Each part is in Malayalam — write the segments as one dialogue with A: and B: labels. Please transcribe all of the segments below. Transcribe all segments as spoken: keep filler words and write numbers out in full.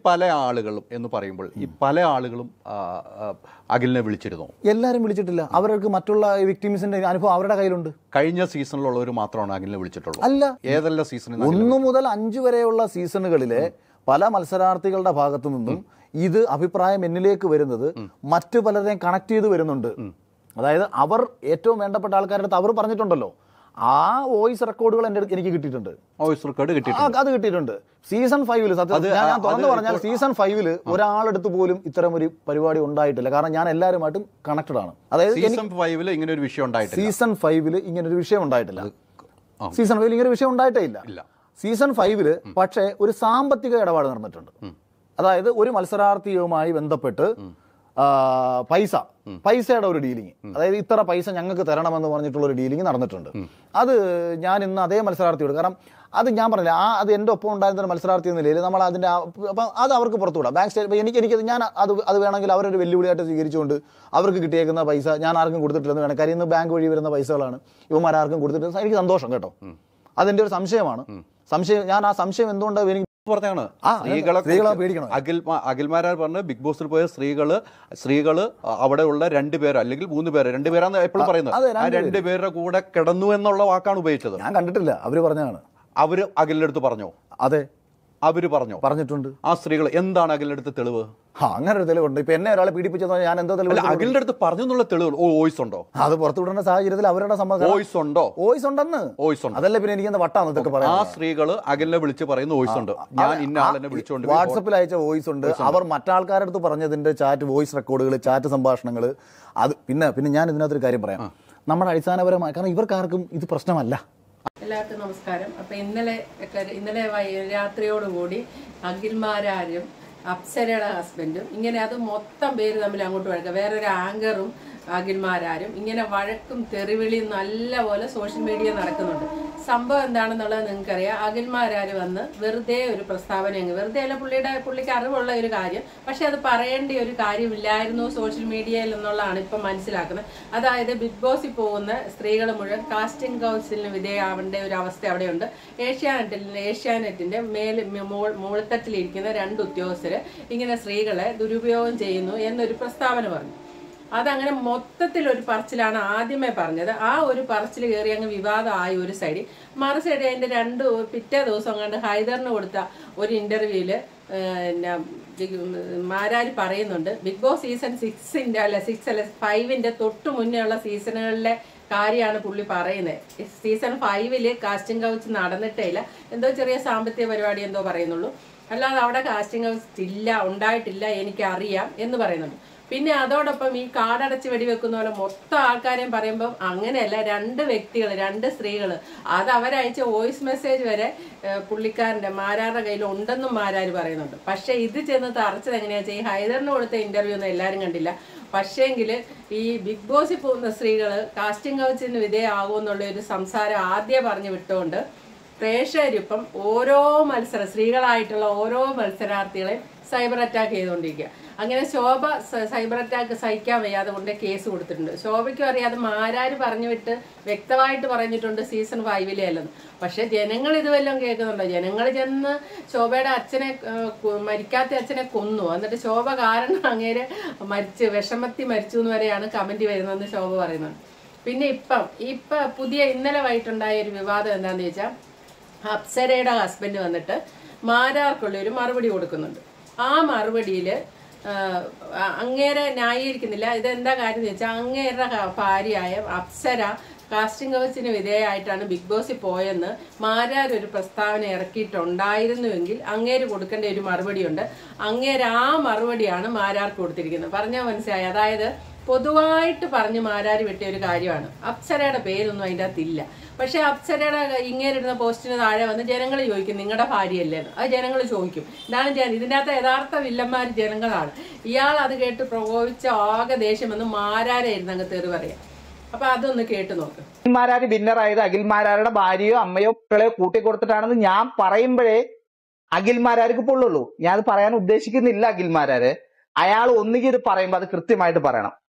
A: പല ആളുകളും എന്ന് പറയുമ്പോൾ ഈ പല ആളുകളും അഖിലിനെ വിളിച്ചിരുന്നു?
B: എല്ലാവരും വിളിച്ചിട്ടില്ല. അവർക്ക് മറ്റുള്ള വിക്ടിംസിന്റെ അനുഭവം അവരുടെ കയ്യിലുണ്ട്.
A: കഴിഞ്ഞ സീസണിലുള്ളവർ മാത്രമാണ് അഖിലിനെ വിളിച്ചിട്ടുള്ളൂ?
B: അല്ല,
A: ഏതെല്ലാം സീസണിൽ?
B: ഒന്ന് മുതൽ അഞ്ച് വരെയുള്ള സീസണുകളിലെ പല മത്സരാർത്ഥികളുടെ ഭാഗത്തു നിന്നും ഇത് അഭിപ്രായം എന്നിലേക്ക് വരുന്നത് മറ്റു പലരെയും കണക്ട് ചെയ്ത് വരുന്നുണ്ട്. അതായത് അവർ ഏറ്റവും വേണ്ടപ്പെട്ട ആൾക്കാരുടെ അടുത്ത് അവർ പറഞ്ഞിട്ടുണ്ടല്ലോ, ആ വോയിസ് റെക്കോർഡുകൾ എൻ്റെ എനിക്ക് കിട്ടിയിട്ടുണ്ട്.
A: വോയിസ് റെക്കോർഡ് കിട്ടിയിട്ടുണ്ട്,
B: അത് കിട്ടിയിട്ടുണ്ട്. സീസൺ ഫൈവില് സത്യം ഞാൻ തുറന്നു പറഞ്ഞാൽ സീസൺ ഫൈവില് ഒരാളെടുത്ത് പോലും ഇത്തരം ഒരു പരിപാടി ഉണ്ടായിട്ടില്ല. കാരണം ഞാൻ എല്ലാവരുമായിട്ടും കണക്റ്റഡ് ആണ്. അതായത്
A: സീസൺ ഫൈവില് ഇങ്ങനെ ഒരു വിഷയം ഉണ്ടായിട്ടില്ല.
B: സീസൺ ഫൈവില് ഇങ്ങനെ ഒരു വിഷയം ഉണ്ടായിട്ടില്ല. സീസൺ ഫൈവിൽ ഇങ്ങനെ ഒരു വിഷയം ഉണ്ടായിട്ടേ ഇല്ല. സീസൺ ഫൈവില് പക്ഷേ ഒരു സാമ്പത്തിക ഇടപാട് നടന്നിട്ടുണ്ട്. അതായത് ഒരു മത്സരാർത്ഥിയുമായി ബന്ധപ്പെട്ട് പൈസ പൈസയുടെ ഒരു ഡീലിങ്, അതായത് ഇത്ര പൈസ ഞങ്ങൾക്ക് തരണമെന്ന് പറഞ്ഞിട്ടുള്ള ഒരു ഡീലിങ് നടന്നിട്ടുണ്ട്. അത് ഞാൻ ഇന്ന് അതേ മത്സരാർത്ഥിയോട്, കാരണം അത് ഞാൻ പറഞ്ഞില്ല, ആ അത് എൻ്റെ ഒപ്പം ഉണ്ടായിരുന്ന ഒരു മത്സരാർത്ഥി എന്ന നിലയിൽ നമ്മൾ അതിൻ്റെ അപ്പം അത് അവർക്ക് പുറത്തുവിടാം. ബാക്ക് സ്റ്റേജ് എനിക്ക് എനിക്ക് ഞാൻ അത് അത് വേണമെങ്കിൽ അവരൊരു വെല്ലുവിളിയായിട്ട് സ്വീകരിച്ചുകൊണ്ട് അവർക്ക് കിട്ടിയേക്കുന്ന പൈസ ഞാൻ ആർക്കും കൊടുത്തിട്ടില്ലെന്ന് വേണം. കാര്യം ഇന്ന് ബാങ്ക് വഴി വരുന്ന പൈസകളാണ് ഇവന്മാരാർക്കും കൊടുത്തിട്ട് എനിക്ക് സന്തോഷം കേട്ടോ. അതെൻ്റെ ഒരു സംശയമാണ്. സംശയം ഞാൻ ആ സംശയം എന്തുകൊണ്ടാണ് എനിക്ക്
A: പറഞ്ഞാണ് സ്ത്രീകളെ സ്ത്രീകളെ പേടിക്കണം. അഖിൽ അഖിൽമാരാർ പറഞ്ഞ് ബിഗ് ബോസിൽ പോയ സ്ത്രീകള് സ്ത്രീകള് അവിടെയുള്ള രണ്ടുപേരോ അല്ലെങ്കിൽ മൂന്ന് പേരോ രണ്ടുപേരാന്ന് എപ്പോഴും പറയുന്നത്, ആ രണ്ടുപേരുടെ കൂടെ കിടന്നു എന്നുള്ള വാക്കാണ് ഉപയോഗിച്ചത്.
B: ഞാൻ കണ്ടിട്ടില്ല, അവര് പറഞ്ഞതാണ്.
A: അവര് അഖിലിന്റെ അടുത്ത് പറഞ്ഞോ?
B: അതെ,
A: അവര് പറഞ്ഞോ?
B: പറഞ്ഞിട്ടുണ്ട്.
A: ആ സ്ത്രീകൾ എന്താണ് അഖിലിന്റെ അടുത്ത് തെളിവ്?
B: അങ്ങനെ ഒരു തെളിവുണ്ട്. ഇപ്പൊ എന്നെ ഒരാളെ പീഡിപ്പിച്ചത് ഞാൻ എന്താ തെളിവ്?
A: അഖിലിന്റെ അടുത്ത് പറഞ്ഞെന്നുള്ള തെളിവ് വോയിസ് ഉണ്ടോ?
B: അത് പുറത്തുവിടുന്ന സാഹചര്യത്തിൽ അവരുടെ സമ്മതം
A: വോയിസ് ഉണ്ടോ?
B: വോയിസ് ഉണ്ടെന്ന്.
A: വോയിസ് ഉണ്ട്.
B: അതല്ല പിന്നെ എനിക്ക് എന്താ വട്ടാന്ന് ഇതൊക്കെ പറയാം.
A: ആ സ്ത്രീകള് അഖിലിനെ വിളിച്ച് പറയുന്ന വോയിസ് ഉണ്ട്. ഞാൻ ഇന്ന ആളിനെ വിളിച്ചുകൊണ്ട്
B: വാട്സപ്പിൽ അയച്ച വോയിസ് ഉണ്ട്. അവർ മറ്റാൾക്കാരുടെ അടുത്ത് പറഞ്ഞതിന്റെ ചാറ്റ് വോയിസ് റെക്കോർഡുകൾ, ചാറ്റ് സംഭാഷണങ്ങൾ. അത് പിന്നെ പിന്നെ ഞാൻ ഇതിനകത്തൊരു കാര്യം പറയാം. നമ്മുടെ അടിസ്ഥാനപരമായി, കാരണം ഇവർക്കാർക്കും ഇത് പ്രശ്നമല്ല.
C: എല്ലാവർക്കും നമസ്കാരം. അപ്പൊ ഇന്നലെ ഇന്നലെ രാത്രിയോടുകൂടി അഖിൽമാരാരും അപ്സരയുടെ ഹസ്ബൻഡും ഇങ്ങനെ അത് മൊത്തം പേര് തമ്മിൽ അങ്ങോട്ട് വഴക്കുക. വേറൊരു ആങ്കറും അഖിൽമാരാരും ഇങ്ങനെ വഴക്കും തെറിവിളിയും നല്ലപോലെ സോഷ്യൽ മീഡിയ നടക്കുന്നുണ്ട്. സംഭവം എന്താണെന്നുള്ളത് നിങ്ങൾക്കറിയാം. അഖിൽമാരാര് വന്ന് വെറുതെ ഒരു പ്രസ്താവന, അങ്ങ് വെറുതെ അല്ല, പുള്ളിയുടെ പുള്ളിക്ക് അറിവുള്ള ഒരു കാര്യം, പക്ഷെ അത് പറയേണ്ട ഒരു കാര്യമില്ലായിരുന്നു സോഷ്യൽ മീഡിയയിൽ എന്നുള്ളതാണ് ഇപ്പം മനസ്സിലാക്കുന്നത്. അതായത് ബിഗ് ബോസിൽ പോകുന്ന സ്ത്രീകൾ മുഴുവൻ കാസ്റ്റിംഗ് കൗൺസിലിന് വിധേയമാവേണ്ട ഒരു അവസ്ഥ അവിടെയുണ്ട്. ഏഷ്യാനെറ്റിൽ ഏഷ്യാനെറ്റിന്റെ മേൽ മുകളിത്തട്ടിലിരിക്കുന്ന രണ്ട് ഉദ്യോഗസ്ഥര് ഇങ്ങനെ സ്ത്രീകളെ ദുരുപയോഗം ചെയ്യുന്നു എന്നൊരു പ്രസ്താവന പറഞ്ഞു. അതങ്ങനെ മൊത്തത്തിൽ ഒരു പറച്ചിലാണ് ആദ്യമേ പറഞ്ഞത്. ആ ഒരു പറച്ചിൽ കയറി അങ്ങ് വിവാദമായി ഒരു സൈഡിൽ. മറു സൈഡ് അതിന്റെ രണ്ട് പിറ്റേ ദിവസം കണ്ട് ഹൈദറിന് കൊടുത്ത ഒരു ഇന്റർവ്യൂവില് മാരാര് പറയുന്നുണ്ട്, ബിഗ് ബോസ് സീസൺ സിക്സിന്റെ അല്ല സിക്സ് അല്ല ഫൈവിന്റെ തൊട്ട് മുന്നേ ഉള്ള സീസണുകളിലെ കാര്യമാണ് പുള്ളി പറയുന്നത്. സീസൺ ഫൈവില് കാസ്റ്റിംഗ് കൗച്ച് നടന്നിട്ടേ ഇല്ല, എന്തോ ചെറിയ സാമ്പത്തിക പരിപാടി എന്തോ പറയുന്നുള്ളൂ, അല്ലാതെ അവിടെ കാസ്റ്റിംഗ് കൗച്ച് ഇല്ല, ഉണ്ടായിട്ടില്ല, എനിക്കറിയാം എന്ന് പറയുന്നുണ്ട്. പിന്നെ അതോടൊപ്പം ഈ കാടടച്ച് വെടിവെക്കുന്ന പോലെ മൊത്തം ആൾക്കാരെയും പറയുമ്പോൾ അങ്ങനെയല്ല, രണ്ട് വ്യക്തികൾ രണ്ട് സ്ത്രീകൾ അത് അവരയച്ച വോയിസ് മെസ്സേജ് വരെ പുള്ളിക്കാരൻ്റെ മാരാരുടെ കയ്യിൽ ഉണ്ടെന്നും മാരാര് പറയുന്നുണ്ട്. പക്ഷെ ഇത് ചെന്ന് തറച്ചത് എങ്ങനെയാ വെച്ചാൽ ഈ ഹൈദറിന് കൊടുത്ത ഇന്റർവ്യൂ ഒന്നും എല്ലാവരും കണ്ടില്ല. പക്ഷേങ്കിൽ ഈ ബിഗ് ബോസിൽ പോകുന്ന സ്ത്രീകൾ കാസ്റ്റിംഗ് കൗച്ചിന് വിധേയമാകുമെന്നുള്ള ഒരു സംസാരം ആദ്യം പറഞ്ഞു വിട്ടുകൊണ്ട് പ്രേക്ഷകരിപ്പം ഓരോ മത്സര സ്ത്രീകളായിട്ടുള്ള ഓരോ മത്സരാർത്ഥികളെയും സൈബർ അറ്റാക്ക് ചെയ്തുകൊണ്ടിരിക്കുക. അങ്ങനെ ശോഭ സൈബർ അറ്റാക്ക് സഹിക്കാൻ വയ്യാതെ കൊണ്ട് കേസ് കൊടുത്തിട്ടുണ്ട്. ശോഭയ്ക്കും അറിയാതെ മാരാര് പറഞ്ഞു വിട്ട് വ്യക്തമായിട്ട് പറഞ്ഞിട്ടുണ്ട് സീസൺ ഫൈവിലെ അല്ലെന്ന്. പക്ഷെ ജനങ്ങൾ ഇത് വല്ലതും കേൾക്കുന്നുണ്ടോ? ജനങ്ങൾ ചെന്ന് ശോഭയുടെ അച്ഛനെ, മരിക്കാത്ത അച്ഛനെ കൊന്നു, എന്നിട്ട് ശോഭ കാരണം അങ്ങേര് മരിച്ച് വിഷമത്തി മരിച്ചു എന്ന് വരെയാണ് കമന്റ് വരുന്നതെന്ന് ശോഭ പറയുന്നുണ്ട്. പിന്നെ ഇപ്പം ഇപ്പം പുതിയ ഇന്നലെ വൈകിട്ടുണ്ടായ ഒരു വിവാദം എന്താണെന്ന് ചോദിച്ചാൽ, അപ്സരയുടെ ഹസ്ബൻഡ് വന്നിട്ട് മാരാർക്കുള്ള ഒരു മറുപടി കൊടുക്കുന്നുണ്ട്. ആ മറുപടിയിൽ അങ്ങേരെ ന്യായീകരിക്കുന്നില്ല. ഇതെന്താ കാര്യം എന്ന് വെച്ചാൽ, അങ്ങേരുടെ ഭാര്യയായ അപ്സര കാസ്റ്റിംഗ് കൗച്ചിന് വിധേയമായിട്ടാണ് ബിഗ് ബോസിൽ പോയെന്ന് മാരാർ ഒരു പ്രസ്താവന ഇറക്കിയിട്ടുണ്ടായിരുന്നുവെങ്കിൽ അങ്ങേര് കൊടുക്കേണ്ട ഒരു മറുപടിയുണ്ട്. അങ്ങേര് ആ മറുപടിയാണ് മാരാർക്ക് കൊടുത്തിരിക്കുന്നത്. പറഞ്ഞാൽ മനസ്സിലായി. അതായത് പൊതുവായിട്ട് പറഞ്ഞ് മാരാര് വിട്ടിയ ഒരു കാര്യമാണ്. അപ്സരയുടെ പേരൊന്നും അതിൻ്റെ അകത്തില്ല. പക്ഷെ അപ്സരയുടെ ഇങ്ങേരിടുന്ന പോസ്റ്റിന് താഴെ വന്ന് ജനങ്ങൾ ചോദിക്കും നിങ്ങളുടെ ഭാര്യയല്ലേന്ന്. അത് ജനങ്ങൾ ചോദിക്കും. ഇതാണ് ഞാൻ ഇതിൻ്റെ അകത്ത് യഥാർത്ഥ വില്ലന്മാർ ജനങ്ങളാണ്. ഇയാൾ അത് കേട്ട് പ്രകോപിച്ച ആകെ ദേഷ്യം വന്ന് മാരാരായിരുന്നു അങ്ങ് തെറി പറയാം. അപ്പൊ അതൊന്ന് കേട്ട് നോക്ക്.
D: അഖിൽമാരാര് വിന്നറായത് അഖിൽമാരാരുടെ ഭാര്യയോ അമ്മയോ മക്കളെയോ കൂട്ടിക്കൊടുത്തിട്ടാണെന്ന് ഞാൻ പറയുമ്പോഴേ അഖിൽമാരാർക്ക് പൊള്ളുള്ളൂ. ഞാൻ അത് പറയാൻ ഉദ്ദേശിക്കുന്നില്ല. അഖിൽമാരാര് അയാൾ ഒന്നുകിൽ ഇത് പറയുമ്പോൾ അത് കൃത്യമായിട്ട് പറയണം.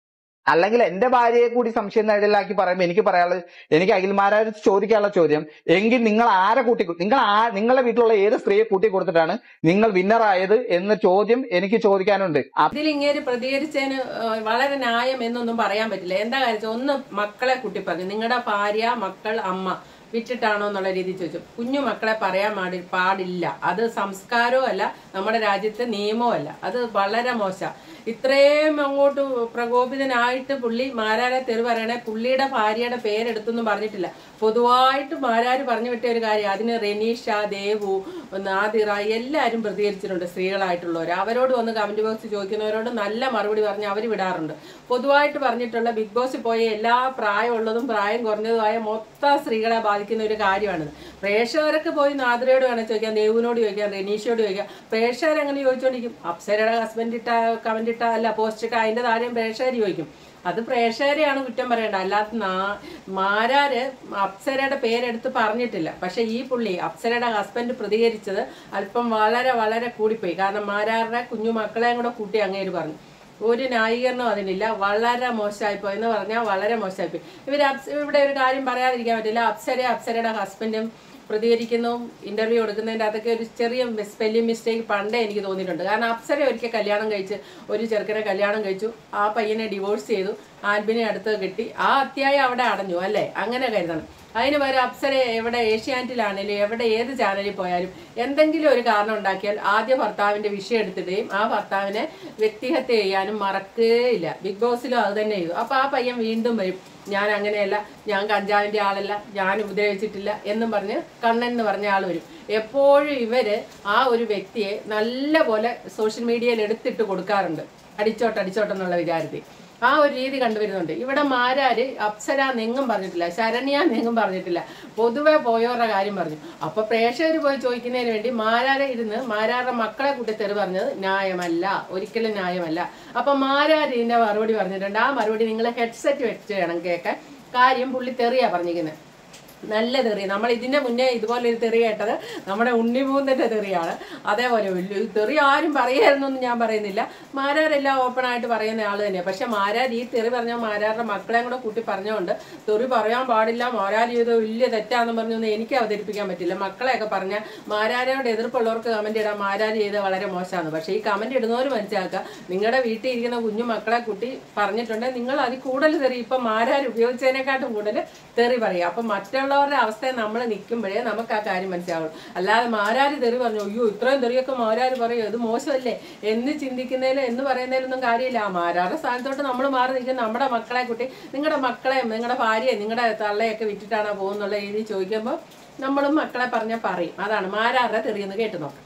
D: അല്ലെങ്കിൽ എന്റെ ഭാര്യയെ കൂടി സംശയം നിഴലാക്കി പറയുമ്പോൾ എനിക്ക് പറയാനുള്ളത്, എനിക്ക് അഖിൽമാരാർ ചോദിക്കാനുള്ള ചോദ്യം, എങ്കിൽ നിങ്ങൾ ആരെ കൂട്ടി നിങ്ങൾ ആ നിങ്ങളുടെ വീട്ടിലുള്ള ഏത് സ്ത്രീയെ കൂട്ടി കൊടുത്തിട്ടാണ് നിങ്ങൾ വിന്നറായത് എന്ന ചോദ്യം എനിക്ക് ചോദിക്കാനുണ്ട്.
C: ഇതിൽ ഇങ്ങനെ പ്രതികരിച്ചതിന് വളരെ ന്യായം എന്നൊന്നും പറയാൻ പറ്റില്ല. എന്താ കാര്യം, ഒന്ന് മക്കളെ കൂട്ടി പറഞ്ഞു, നിങ്ങളുടെ ഭാര്യ മക്കൾ അമ്മ വിറ്റിട്ടാണോ എന്നുള്ള രീതിയിൽ ചോദിച്ചു. കുഞ്ഞു മക്കളെ പറയാൻ പാടി പാടില്ല അത് സംസ്കാരവും അല്ല, നമ്മുടെ രാജ്യത്തെ നിയമവും അല്ല. അത് വളരെ മോശം. ഇത്രയും അങ്ങോട്ട് പ്രകോപിതനായിട്ട് പുള്ളി മാരാരെ തെറി പറയണേ, പുള്ളിയുടെ ഭാര്യയുടെ പേരെടുത്തൊന്നും പറഞ്ഞിട്ടില്ല. പൊതുവായിട്ട് മാരാര് പറഞ്ഞു വിട്ട ഒരു കാര്യം, അതിന് റെനീഷ, ദേവു, നാദിറ എല്ലാവരും പ്രതികരിച്ചിട്ടുണ്ട്. സ്ത്രീകളായിട്ടുള്ളവർ അവരോട് വന്ന് കമന്റ് ബോക്സ് ചോദിക്കുന്നവരോട് നല്ല മറുപടി പറഞ്ഞ് അവർ വിടാറുണ്ട്. പൊതുവായിട്ട് പറഞ്ഞിട്ടുള്ള ബിഗ് ബോസിൽ പോയ എല്ലാ പ്രായമുള്ളതും പ്രായം കുറഞ്ഞതുമായ മൊത്തം സ്ത്രീകളെ ബാധിക്കുന്ന ഒരു കാര്യമാണിത്. പ്രേക്ഷകരൊക്കെ പോയി നാദിറയോട് വേണം ചോദിക്കാം, ദേവുവിനോട് ചോദിക്കാം, റെനീഷയോട് ചോദിക്കാം. പ്രേക്ഷകർ എങ്ങനെ ചോദിച്ചോണ്ടിരിക്കും? അപ്സരയുടെ ഹസ്ബൻഡ് ഇട്ട കമന്റ് ഇട്ട അല്ല പോസ്റ്റ് ഇട്ട അതിന്റെ താഴെയും പ്രേക്ഷകർ ചോദിക്കും. അത് പ്രേക്ഷകരെയാണ് കുറ്റം പറയേണ്ടത്, അല്ലാത്ത നാ മാരാര് അപ്സരയുടെ പേരെടുത്ത് പറഞ്ഞിട്ടില്ല. പക്ഷെ ഈ പുള്ളി അപ്സരയുടെ ഹസ്ബൻഡ് പ്രതികരിച്ചത് അല്പം വളരെ വളരെ കൂടിപ്പോയി. കാരണം മാരാരുടെ കുഞ്ഞു മക്കളെയും കൂടെ കൂട്ടി അങ്ങേര് പറഞ്ഞു. ഒരു ന്യായീകരണം അതിനില്ല. വളരെ മോശമായിപ്പോയി എന്ന് പറഞ്ഞാൽ വളരെ മോശമായിപ്പോയി. ഇവർ ഇവിടെ ഒരു കാര്യം പറയാതിരിക്കാൻ പറ്റില്ല. അപ്സര അപ്സരയുടെ ഹസ്ബൻഡും പ്രതികരിക്കുന്നു, ഇന്റർവ്യൂ കൊടുക്കുന്നതിൻ്റെ അകത്തൊക്കെ ഒരു ചെറിയ സ്പെല്ലിംഗ് മിസ്റ്റേക്ക് പണ്ടേ എനിക്ക് തോന്നിയിട്ടുണ്ട്. കാരണം അപ്സര ഒരിക്കൽ കല്യാണം കഴിച്ച് ഒരു ചെറുക്കനെ കല്യാണം കഴിച്ചു, ആ പയ്യനെ ഡിവോഴ്സ് ചെയ്തു, ആൽബിനെ അടുത്ത് കിട്ടി, ആ അധ്യായം അവിടെ അടഞ്ഞു അല്ലേ? അങ്ങനെ കരുതണം. അതിന് പകരം അപ്സര എവിടെ ഏഷ്യാനെറ്റിലാണെങ്കിലും എവിടെ ഏത് ചാനലിൽ പോയാലും എന്തെങ്കിലും ഒരു കാരണം ഉണ്ടാക്കിയാൽ ആദ്യ ഭർത്താവിന്റെ വിഷയം എടുത്തിടുകയും ആ ഭർത്താവിനെ വ്യക്തിഹത്യ ചെയ്യാനും മറക്കുകയില്ല. ബിഗ് ബോസിലും അത് തന്നെ ചെയ്തു. അപ്പൊ ആ പയ്യൻ വീണ്ടും വരും, ഞാൻ അങ്ങനെയല്ല, ഞാൻ കഞ്ചാവിന്റെ ആളല്ല, ഞാൻ ഉപദ്രവിച്ചിട്ടില്ല എന്നും പറഞ്ഞ് കണ്ണൻ എന്ന് പറഞ്ഞ ആൾ വരും. എപ്പോഴും ഇവര് ആ ഒരു വ്യക്തിയെ നല്ല പോലെ സോഷ്യൽ മീഡിയയിൽ എടുത്തിട്ട് കൊടുക്കാറുണ്ട്, അടിച്ചോട്ട് അടിച്ചോട്ടെന്നുള്ള വിചാരത്തിൽ. ആ ഒരു രീതി കണ്ടുവരുന്നുണ്ട്. ഇവിടെ മാരാര് അപ്സര നെങ്ങും പറഞ്ഞിട്ടില്ല, ശരണ്യ നെങ്ങും പറഞ്ഞിട്ടില്ല, പൊതുവെ പോയവരുടെ കാര്യം പറഞ്ഞു. അപ്പൊ പ്രേക്ഷകർ പോയി ചോദിക്കുന്നതിന് വേണ്ടി മാരാരെ ഇരുന്ന് മാരാരുടെ മക്കളെ കൂട്ടി തെറി പറഞ്ഞത് ന്യായമല്ല, ഒരിക്കലും ന്യായമല്ല. അപ്പൊ മാരാര് ഇതിന്റെ മറുപടി പറഞ്ഞിട്ടുണ്ട്. ആ മറുപടി നിങ്ങൾ ഹെഡ്സെറ്റ് വെച്ച് വേണം കേൾക്കാൻ. കാര്യം പുള്ളി തെറിയാ പറഞ്ഞിരിക്കുന്നത്, നല്ല തെറി. നമ്മൾ ഇതിന്റെ മുന്നേ ഇതുപോലെ ഒരു തെറി കേട്ടത് നമ്മുടെ ഉണ്ണിമൂന്നിന്റെ തെറിയാണ്. അതേപോലെ വലിയ തെറി ആരും പറയായിരുന്നൊന്നും ഞാൻ പറയുന്നില്ല, മാരാരെല്ലാം ഓപ്പൺ ആയിട്ട് പറയുന്ന ആള് തന്നെയാണ്. പക്ഷെ മാരാർ ഈ തെറി പറഞ്ഞ മാരാരുടെ മക്കളെയും കൂടെ കൂട്ടി പറഞ്ഞുകൊണ്ട് തെറി പറയാൻ പാടില്ല, മാരാർ ചെയ്ത് വലിയ തെറ്റാന്ന് പറഞ്ഞൊന്നും എനിക്ക് അവതരിപ്പിക്കാൻ പറ്റില്ല. മക്കളെയൊക്കെ പറഞ്ഞാൽ മാരാരോട് എതിർപ്പുള്ളവർക്ക് കമന്റ് ഇടാം, മാരാർ ചെയ്ത് വളരെ മോശമാണ്. പക്ഷെ ഈ കമന്റ് ഇടുന്നവർ മനസ്സിലാക്കുക, നിങ്ങളുടെ വീട്ടിൽ ഇരിക്കുന്ന കുഞ്ഞു മക്കളെ കുട്ടി പറഞ്ഞിട്ടുണ്ടെങ്കിൽ നിങ്ങൾ അതിൽ കൂടുതൽ തെറി ഇപ്പൊ മാരാർ ഉപയോഗിച്ചതിനെക്കാട്ടും കൂടുതൽ തെറി പറയുക. അപ്പൊ മറ്റുള്ള അവരുടെ അവസ്ഥയെ നമ്മൾ നിൽക്കുമ്പോഴേ നമുക്ക് ആ കാര്യം മനസ്സിലാവുള്ളൂ. അല്ലാതെ മാരാര് തെറി പറഞ്ഞു, അയ്യോ ഇത്രയും തെറിയൊക്കെ മാരാര് പറയും, ഇത് മോശമല്ലേ എന്ന് ചിന്തിക്കുന്നതിലും എന്ന് പറയുന്നതിലൊന്നും കാര്യമില്ല. ആ മാരാരുടെ സ്ഥാനത്തോട്ട് നമ്മൾ മാറി നിൽക്കുന്ന നമ്മുടെ മക്കളെ കുട്ടി, നിങ്ങളുടെ മക്കളെ നിങ്ങളുടെ ഭാര്യയെ നിങ്ങളുടെ തള്ളയൊക്കെ വിറ്റിട്ടാണോ പോകുന്നുള്ള രീതിയിൽ ചോദിക്കുമ്പോൾ നമ്മളും മക്കളെ പറഞ്ഞാൽ പറയും. അതാണ് മാരാരുടെ തെറിയെന്ന് കേട്ടു നോക്കാം.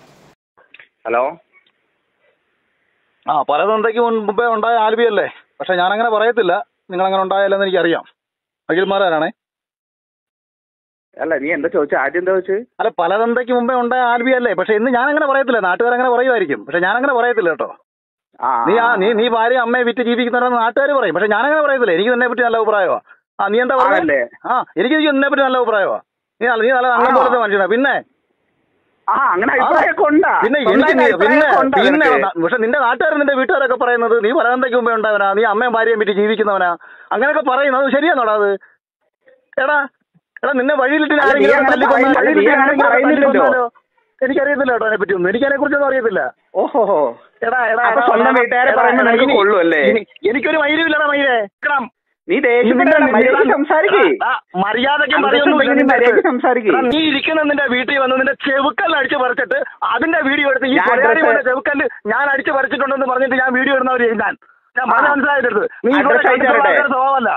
E: ഹലോ,
F: ആ പലതന്തയ്ക്ക് മുമ്പേ ഉണ്ടായ ആൽബിയല്ലേ? പക്ഷെ ഞാനങ്ങനെ പറയത്തില്ല, നിങ്ങളങ്ങനെ ഉണ്ടായാലെന്ന് എനിക്കറിയാം. അഖിൽമാരാണേ.
E: അല്ല, നീ എന്താ ചോദിച്ചു? ആദ്യം എന്താ ചോദിച്ചു?
F: അല്ല, പലതന്തയ്ക്ക് മുമ്പേ ഉണ്ടായ ആൽബിയല്ലേ? പക്ഷെ ഇന്ന് ഞാനങ്ങനെ പറയത്തില്ല, നാട്ടുകാരങ്ങനെ പറയുമായിരിക്കും. പക്ഷെ ഞാനങ്ങനെ പറയത്തില്ല കേട്ടോ. നീ ആ നീ നീ ഭാര്യ അമ്മയെ വിറ്റ് ജീവിക്കുന്നവരെന്ന് നാട്ടുകാർ പറയും, പക്ഷെ ഞാനങ്ങനെ പറയത്തില്ല. എനിക്ക് നിന്നെ പറ്റി നല്ല അഭിപ്രായമാ. ആ നീ എന്താ പറയുന്നത്? ആ എനിക്ക് നിന്നെ പറ്റി നല്ല അഭിപ്രായമാ. നീ നീ നല്ല അങ്ങനെ പോലത്തെ മനുഷ്യനാ. പിന്നെ പിന്നെ എനിക്ക് പിന്നെ പിന്നെ പക്ഷെ നിന്റെ നാട്ടുകാർ നിന്റെ വീട്ടുകാരൊക്കെ പറയുന്നത് നീ പലതന്തയ്ക്ക് മുമ്പേ ഉണ്ടാവനാ, നീ അമ്മയും ഭാര്യയും വിറ്റ് ജീവിക്കുന്നവനാ, അങ്ങനെയൊക്കെ പറയുന്നത് അത് ശരിയാണോടാ? അത് എടാ എടാ നിന്നെ വഴിയിലിട്ട് എനിക്കറിയത്തില്ല കേട്ടോ അതിനെ പറ്റിയൊന്നും. എനിക്ക് അതിനെ കുറിച്ചൊന്നും അറിയത്തില്ല.
E: ഓഹോ,
F: എടാ എടാ
E: സ്വന്തം വീട്ടുകാരെ പറയുന്നത് കൊള്ളൂല്ലേ?
F: എനിക്കൊരു മൈര്യമില്ലടാ മൈരേ.
E: നീ സംസാരിക്കേ,
F: മര്യാദയ്ക്ക് സംസാരിക്കേ. നീ ഇരിക്കുന്ന നിന്റെ വീട്ടിൽ വന്ന് നിന്റെ ചെവുക്കല്ല് അടിച്ച് പറിച്ചിട്ട് അതിന്റെ വീഡിയോ എടുത്ത് ഈ ചെവുക്കല്ല് ഞാൻ അടിച്ച് പറിച്ചിട്ടുണ്ടെന്ന് പറഞ്ഞിട്ട് ഞാൻ വീഡിയോ ഇടുന്നവര് ഞാൻ ഞാൻ പറഞ്ഞ മനസ്സിലായിട്ടെടുത്ത് നീ സ്വഭാവമല്ല.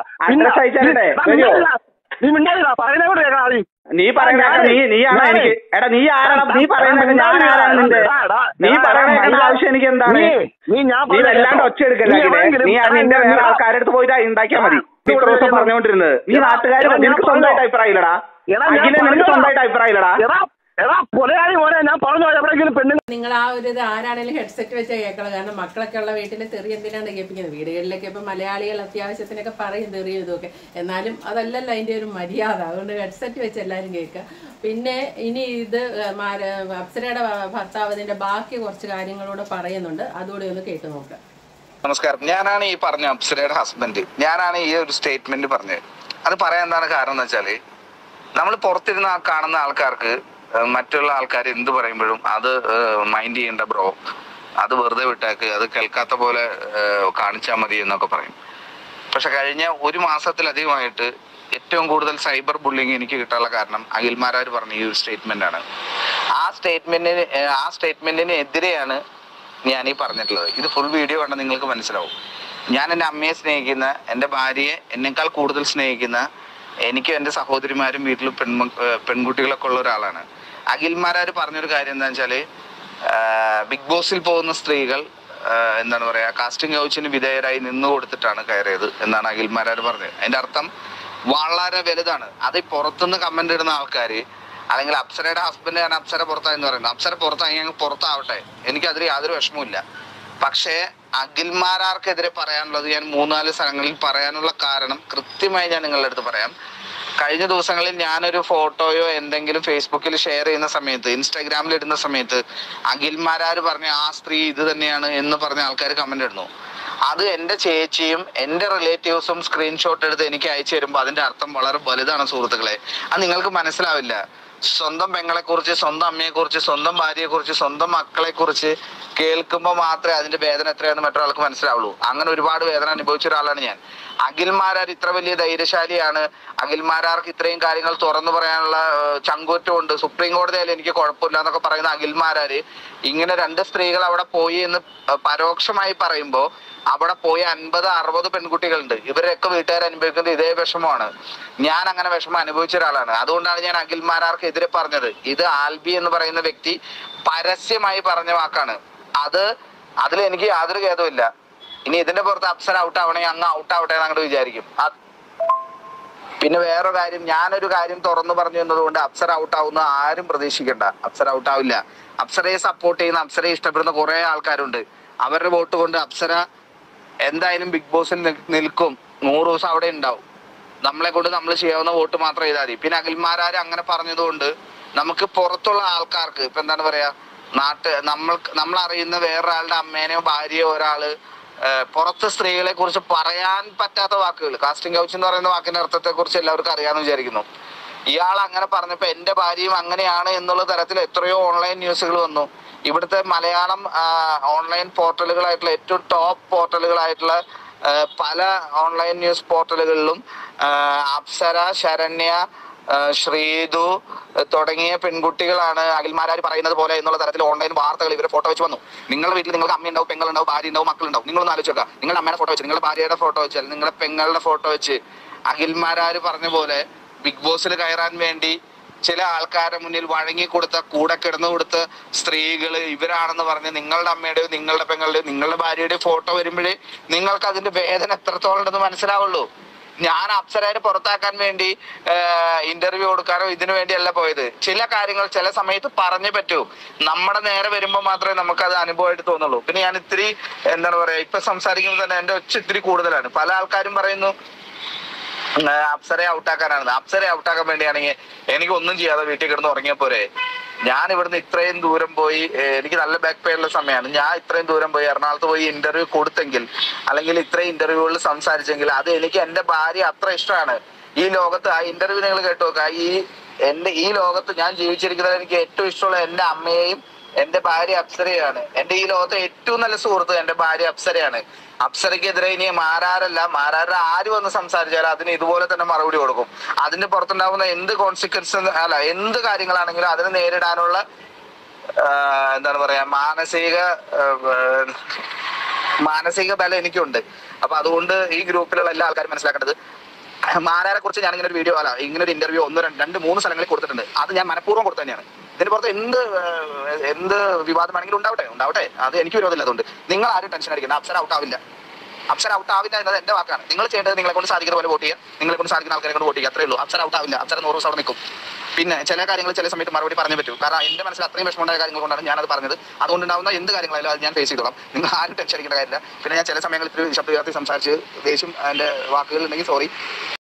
F: നീ മിണ്ടാതില്ല, പറയുന്ന കൂടെ കേൾക്കണം. ആദ്യം
E: നീ പറയുന്ന നീ നീയാണോ എനിക്ക്? എടാ നീ ആരാണ്? നീ പറയുന്നത് ഞാൻ ആരാണ് നിന്റെ? നീ പറയുന്ന ആവശ്യം എനിക്ക് എന്താണ്? നീ വല്ലാണ്ട് ഒച്ച എടുക്കല്ലേ? നീ നിന്റെ വേറെ ആൾക്കാരെടുത്ത് പോയിട്ട് ഉണ്ടാക്കിയാൽ മതി. ഇത്ര ദിവസം പറഞ്ഞുകൊണ്ടിരുന്നത് നീ നാട്ടുകാർ നിനക്ക് സ്വന്തമായിട്ട് അഭിപ്രായം ഇല്ലടാ? നിനക്ക് സ്വന്തമായിട്ട് അഭിപ്രായം ഇല്ലടാ?
C: നിങ്ങൾ ആ ഒരു ഇത് ആരാണെങ്കിലും ഹെഡ്സെറ്റ് വെച്ചാൽ കേൾക്കണം. കാരണം മക്കളൊക്കെ ഉള്ള വീട്ടിൽ തെറി എന്തിനാണ് കേൾപ്പിക്കുന്നത്? വീടുകളിലൊക്കെ ഇപ്പൊ മലയാളികൾ അത്യാവശ്യത്തിനൊക്കെ പറയും തെറിയും ഇതൊക്കെ, എന്നാലും അതല്ലല്ലോ അതിന്റെ ഒരു മര്യാദ. അതുകൊണ്ട് ഹെഡ്സെറ്റ് വെച്ച് എല്ലാവരും കേൾക്കുക. പിന്നെ ഇനി ഇത് അപ്സരയുടെ ഭർത്താവ് ഇതിന്റെ ബാക്കി കുറച്ച് കാര്യങ്ങളൂടെ പറയുന്നുണ്ട്, അതുകൂടെ ഒന്ന് കേട്ടു നോക്കാം.
G: നമസ്കാരം. ഞാനാണ് ഈ പറഞ്ഞ അപ്സരയുടെ ഹസ്ബൻഡ്. ഞാനാണ് ഈ ഒരു സ്റ്റേറ്റ്മെന്റ് പറഞ്ഞത്. അത് പറയാൻ എന്താണ് കാരണം എന്ന് വെച്ചാല്, നമ്മൾ പുറത്തിരുന്ന കാണുന്ന ആൾക്കാർക്ക് മറ്റുള്ള ആൾക്കാർ എന്ത് പറയുമ്പോഴും അത് മൈൻഡ് ചെയ്യേണ്ട ബ്രോ, അത് വെറുതെ വിട്ടേക്ക്, അത് കേൾക്കാത്ത പോലെ കാണിച്ചാൽ മതി എന്നൊക്കെ പറയും. പക്ഷെ കഴിഞ്ഞ ഒരു മാസത്തിലധികമായിട്ട് ഏറ്റവും കൂടുതൽ സൈബർ ബുള്ളിങ് എനിക്ക് കിട്ടാനുള്ള കാരണം അഖിൽമാരാർ പറഞ്ഞ ഈ ഒരു സ്റ്റേറ്റ്മെന്റ് ആണ്. ആ സ്റ്റേറ്റ്മെന്റിന് ആ സ്റ്റേറ്റ്മെന്റിന് എതിരെയാണ് ഞാൻ ഈ പറഞ്ഞിട്ടുള്ളത്. ഇത് ഫുൾ വീഡിയോ കണ്ടാൽ നിങ്ങൾക്ക് മനസ്സിലാവും. ഞാൻ എൻ്റെ അമ്മയെ സ്നേഹിക്കുന്ന, എൻ്റെ ഭാര്യയെ എന്നേക്കാൾ കൂടുതൽ സ്നേഹിക്കുന്ന, എനിക്കും എൻ്റെ സഹോദരിമാരും വീട്ടിൽ പെൺമ പെൺകുട്ടികളൊക്കെ ഉള്ള ഒരാളാണ്. അഖിൽമാരാർ പറഞ്ഞൊരു കാര്യം എന്താ വെച്ചാൽ, ബിഗ് ബോസിൽ പോകുന്ന സ്ത്രീകൾ എന്താണ് പറയുക, കാസ്റ്റിംഗ് കൗച്ചിന് വിധേയരായി നിന്ന് കൊടുത്തിട്ടാണ് കയറിയത് എന്നാണ് അഖിൽമാരാർ പറഞ്ഞത്. അതിൻ്റെ അർത്ഥം വളരെ വലുതാണ്. അത് പുറത്തുനിന്ന് കമന്റ് ഇടുന്ന ആൾക്കാർ, അല്ലെങ്കിൽ അപ്സരയുടെ ഹസ്ബൻഡ് ഞാൻ അപ്സര പുറത്തായെന്ന് പറയുന്നത്, അപ്സര പുറത്തായി ഞങ്ങൾ പുറത്താവട്ടെ, എനിക്കതിൽ യാതൊരു വിഷമവുമില്ല. പക്ഷേ അഖിൽമാരാർക്കെതിരെ പറയാനുള്ളത് ഞാൻ മൂന്നാല് സ്ഥലങ്ങളിൽ പറയാനുള്ള കാരണം കൃത്യമായി ഞാൻ നിങ്ങളുടെ അടുത്ത് പറയാം. കഴിഞ്ഞ ദിവസങ്ങളിൽ ഞാനൊരു ഫോട്ടോയോ എന്തെങ്കിലും ഫേസ്ബുക്കിൽ ഷെയർ ചെയ്യുന്ന സമയത്ത്, ഇൻസ്റ്റാഗ്രാമിൽ ഇടുന്ന സമയത്ത് അഖിൽമാരാർ പറഞ്ഞ ആ സ്ത്രീ ഇത് തന്നെയാണ് എന്ന് പറഞ്ഞ ആൾക്കാർ കമന്റ് ഇടുന്നു. അത് എൻ്റെ ചേച്ചിയും എൻ്റെ റിലേറ്റീവ്സും സ്ക്രീൻഷോട്ട് എടുത്ത് എനിക്ക് അയച്ചു തരുമ്പോൾ അതിന്റെ അർത്ഥം വളരെ വലുതാണ് സുഹൃത്തുക്കളെ. അത് നിങ്ങൾക്ക് മനസ്സിലാവില്ല. സ്വന്തം പെങ്ങളെ കുറിച്ച്, സ്വന്തം അമ്മയെ കുറിച്ച്, സ്വന്തം ഭാര്യയെ കുറിച്ച്, സ്വന്തം മക്കളെ കുറിച്ച് കേൾക്കുമ്പോൾ മാത്രമേ അതിന്റെ വേദന എത്രയാണെന്ന് മറ്റൊരാൾക്ക് മനസ്സിലാവുള്ളൂ. അങ്ങനെ ഒരുപാട് വേദന അനുഭവിച്ച ഒരാളാണ് ഞാൻ. അഖിൽമാരാർ ഇത്ര വലിയ ധൈര്യശാലിയാണ്, അഖിൽമാരാർക്ക് ഇത്രയും കാര്യങ്ങൾ തുറന്നു പറയാനുള്ള ചങ്കൂറ്റമുണ്ട്, സുപ്രീം കോടതിയായാലും എനിക്ക് കുഴപ്പമില്ല എന്നൊക്കെ പറയുന്ന അഖിൽമാരാര് ഇങ്ങനെ രണ്ട് സ്ത്രീകൾ അവിടെ പോയി എന്ന് പരോക്ഷമായി പറയുമ്പോൾ അവിടെ പോയി അൻപത് അറുപത് പെൺകുട്ടികളുണ്ട്. ഇവരൊക്കെ വീട്ടുകാർ അനുഭവിക്കുന്നത് ഇതേ വിഷമമാണ്. ഞാൻ അങ്ങനെ വിഷമം അനുഭവിച്ച ഒരാളാണ്. അതുകൊണ്ടാണ് ഞാൻ അഖിൽമാരാർക്ക് എതിരെ പറഞ്ഞത്. ഇത് ആൽബി എന്ന് പറയുന്ന വ്യക്തി പരസ്യമായി പറഞ്ഞ വാക്കാണ്. അത് അതിൽ എനിക്ക് യാതൊരു ഖേദവുമില്ല. ഇനി ഇതിന്റെ പുറത്ത് അപ്സര ഔട്ട് ആവണേ അങ്ങ് ഔട്ട് ആവട്ടെ എന്ന് അങ്ങോട്ട് വിചാരിക്കും. പിന്നെ വേറൊരു കാര്യം, ഞാനൊരു കാര്യം തുറന്നു പറഞ്ഞു എന്നതുകൊണ്ട് അപ്സര ഔട്ട് ആവുന്ന ആരും പ്രതീക്ഷിക്കണ്ട. അപ്സര ഔട്ട് ആവില്ല. അപ്സരയെ സപ്പോർട്ട് ചെയ്യുന്ന, അപ്സരയെ ഇഷ്ടപ്പെടുന്ന കുറെ ആൾക്കാരുണ്ട്. അവരുടെ വോട്ട് കൊണ്ട് അപ്സര എന്തായാലും ബിഗ് ബോസിൽ നിൽക്കും. നൂറ് ദിവസം അവിടെ ഉണ്ടാവും. നമ്മളെ കൊണ്ട് നമ്മൾ ചെയ്യാവുന്ന വോട്ട് മാത്രം ചെയ്താൽ മതി. പിന്നെ അഖിൽമാരാർ അങ്ങനെ പറഞ്ഞതുകൊണ്ട് നമുക്ക് പുറത്തുള്ള ആൾക്കാർക്ക് ഇപ്പൊ എന്താണ് പറയാ, നാട്ട് നമ്മൾ നമ്മൾ അറിയുന്ന വേറൊരാളുടെ അമ്മേനെയോ ഭാര്യയോ ഒരാള് പുറത്ത് സ്ത്രീകളെ കുറിച്ച് പറയാൻ പറ്റാത്ത വാക്കുകൾ, കാസ്റ്റിംഗ് കൗച്ച് എന്ന് പറയുന്ന വാക്കിന്റെ അർത്ഥത്തെ കുറിച്ച് എല്ലാവർക്കും അറിയാമെന്ന് വിചാരിക്കുന്നു. ഇയാൾ അങ്ങനെ പറഞ്ഞപ്പോ എന്റെ ഭാര്യയും അങ്ങനെയാണ് എന്നുള്ള തരത്തിൽ എത്രയോ ഓൺലൈൻ ന്യൂസുകൾ വന്നു. ഇവിടുത്തെ മലയാളം ഓൺലൈൻ പോർട്ടലുകളായിട്ടുള്ള ഏറ്റവും ടോപ്പ് പോർട്ടലുകളായിട്ടുള്ള പല ഓൺലൈൻ ന്യൂസ് പോർട്ടലുകളിലും അപ്സര, ശരണ്യ, ശ്രീതു തുടങ്ങിയ പെൺകുട്ടികളാണ് അഖിൽമാരാർ പറയുന്നത് പോലെ എന്നുള്ള തരത്തിൽ ഓൺലൈൻ വാർത്തകൾ ഇവരെ ഫോട്ടോ വെച്ച് വന്നു. നിങ്ങളുടെ വീട്ടിൽ നിങ്ങൾക്ക് അമ്മയുണ്ടാവും, പെങ്ങളുണ്ടാവും, ഭാര്യ ഉണ്ടാവും, മക്കളുണ്ടാവും. നിങ്ങളൊന്ന് ആലോചിച്ച് നോക്കുക. നിങ്ങളുടെ അമ്മയുടെ ഫോട്ടോ വെച്ച്, നിങ്ങളുടെ ഭാര്യയുടെ ഫോട്ടോ വെച്ച്, അല്ലെങ്കിൽ നിങ്ങളുടെ പെങ്ങളുടെ ഫോട്ടോ വെച്ച് അഖിൽമാരാർ പറഞ്ഞ പോലെ ബിഗ് ബോസിൽ കയറാൻ വേണ്ടി ചില ആൾക്കാരുടെ മുന്നിൽ വഴങ്ങി കൊടുത്ത, കൂടെ കിടന്നു കൊടുത്ത സ്ത്രീകൾ ഇവരാണെന്ന് പറഞ്ഞ് നിങ്ങളുടെ അമ്മയുടെയോ നിങ്ങളുടെ പെങ്ങളുടെയോ നിങ്ങളുടെ ഭാര്യയുടെയോ ഫോട്ടോ വരുമ്പോഴേ നിങ്ങൾക്ക് അതിന്റെ വേദന എത്രത്തോളം ഉണ്ടെന്ന് മനസ്സിലാവുള്ളൂ. ഞാൻ അപ്സരയെ പുറത്താക്കാൻ വേണ്ടി ഇന്റർവ്യൂ കൊടുക്കാനോ ഇതിനു വേണ്ടിയല്ല പോയത്. ചില കാര്യങ്ങൾ ചില സമയത്ത് പറഞ്ഞു പറ്റൂ. നമ്മുടെ നേരെ വരുമ്പോൾ മാത്രമേ നമുക്ക് അത് അനുഭവമായിട്ട് തോന്നുള്ളൂ. പിന്നെ ഞാൻ ഇത്തിരി എന്താണ് പറയാ, ഇപ്പൊ സംസാരിക്കുമ്പോൾ തന്നെ എന്റെ ഒച്ച ഇത്തിരി കൂടുതലാണ്. പല ആൾക്കാരും പറയുന്നു അപ്സരയെ ഔട്ടാക്കാനാണ്. അപ്സരയെ ഔട്ടാക്കാൻ വേണ്ടിയാണെങ്കിൽ എനിക്ക് ഒന്നും ചെയ്യാതെ വീട്ടിൽ കിടന്ന് ഉറങ്ങിയ പോരെ. ഞാൻ ഇവിടുന്ന് ഇത്രയും ദൂരം പോയി, എനിക്ക് നല്ല ബാക്ക് പെയിനുള്ള സമയമാണ്. ഞാൻ ഇത്രയും ദൂരം പോയി എറണാകുളത്ത് പോയി ഇന്റർവ്യൂ കൊടുത്തെങ്കിൽ, അല്ലെങ്കിൽ ഇത്രയും ഇന്റർവ്യൂകളിൽ സംസാരിച്ചെങ്കിൽ അത് എനിക്ക് എന്റെ ഭാര്യ അത്ര ഇഷ്ടമാണ്. ഈ ലോകത്ത് ആ ഇന്റർവ്യൂ നിങ്ങൾ കേട്ടു നോക്കുക. ഈ എന്റെ ഈ ലോകത്ത് ഞാൻ ജീവിച്ചിരിക്കുന്നത് എനിക്ക് ഏറ്റവും ഇഷ്ടമുള്ള എന്റെ അമ്മയെയും എന്റെ ഭാര്യ അപ്സരയാണ്. എന്റെ ഈ ലോകത്തെ ഏറ്റവും നല്ല സുഹൃത്ത് എന്റെ ഭാര്യ അപ്സരയാണ്. അപ്സരയ്ക്കെതിരെ ഇനി മാരാരല്ല, മാരാരുടെ ആര് വന്ന് സംസാരിച്ചാലും അതിന് ഇതുപോലെ തന്നെ മറുപടി കൊടുക്കും. അതിന്റെ പുറത്തുണ്ടാവുന്ന എന്ത് കോൺസിക്വൻസ് അല്ല എന്ത് കാര്യങ്ങളാണെങ്കിലും അതിനെ നേരിടാനുള്ള എന്താണ് പറയാ മാനസിക മാനസിക ബലം എനിക്കുണ്ട്. അപ്പൊ അതുകൊണ്ട് ഈ ഗ്രൂപ്പിലുള്ള എല്ലാ ആൾക്കാരും മനസ്സിലാക്കേണ്ടത്, മാരാരെ കുറിച്ച് ഞാൻ ഇങ്ങനെ ഒരു വീഡിയോ അല്ല ഇങ്ങനെ ഒരു ഇന്റർവ്യൂ ഒന്ന് രണ്ട് മൂന്ന് സ്ഥലങ്ങളിൽ കൊടുത്തിട്ടുണ്ട്. അത് ഞാൻ മനഃപൂർവ്വം കൊടുത്തു തന്നെയാണ്. ഇതിന് പുറത്ത് എന്ത് എന്ത് വിവാദമാണെങ്കിലും ഉണ്ടാവട്ടെ ഉണ്ടാവട്ടെ അത് എനിക്ക് വിരോധമില്ല. അതുകൊണ്ട് നിങ്ങൾ ആരും ടെൻഷൻ അടിക്കണം. അപ്സര ഔട്ട് ആവില്ല. അപ്സര ഔട്ട് ആവില്ല എന്നത് എന്റെ വാക്കാണ്. നിങ്ങൾ ചെയ്യേണ്ടത് നിങ്ങളെ കൊണ്ട് സാധിക്കുന്ന പോലെ വോട്ട് ചെയ്യുക, നിങ്ങളെ കൊണ്ട് സാധിക്കുന്ന ആൾക്കാരെ കൊണ്ട് വോട്ട് ചെയ്യുക, അത്രേ ഉള്ളൂ. അപ്സര ഔട്ട് ആവില്ല. അപ്സര നൂറ് ദിവസം അവിടെ നിൽക്കും. പിന്നെ ചില കാര്യങ്ങൾ ചില സമയത്ത് മറുപടി പറഞ്ഞു പറ്റും. കാരണം എന്റെ മനസ്സിൽ അത്രയും വിഷമമുണ്ടായ കാര്യങ്ങൾ കൊണ്ടാണ് ഞാനത് പറഞ്ഞത്. അതുകൊണ്ടുണ്ടാവുന്ന എന്ത് കാര്യങ്ങളായാലും അത് ഞാൻ ഫേസ് ചെയ്തോളാം. നിങ്ങൾ ആരും ടെൻഷൻ അടിക്കേണ്ട കാര്യമില്ല. പിന്നെ ഞാൻ ചില സമയങ്ങളിൽ ഇത്തിരി ശബ്ദ ഉയർത്തി സംസാരിച്ച് ദേഷ്യം എന്റെ വാക്കുകൾ ഉണ്ടെങ്കിൽ സോറി.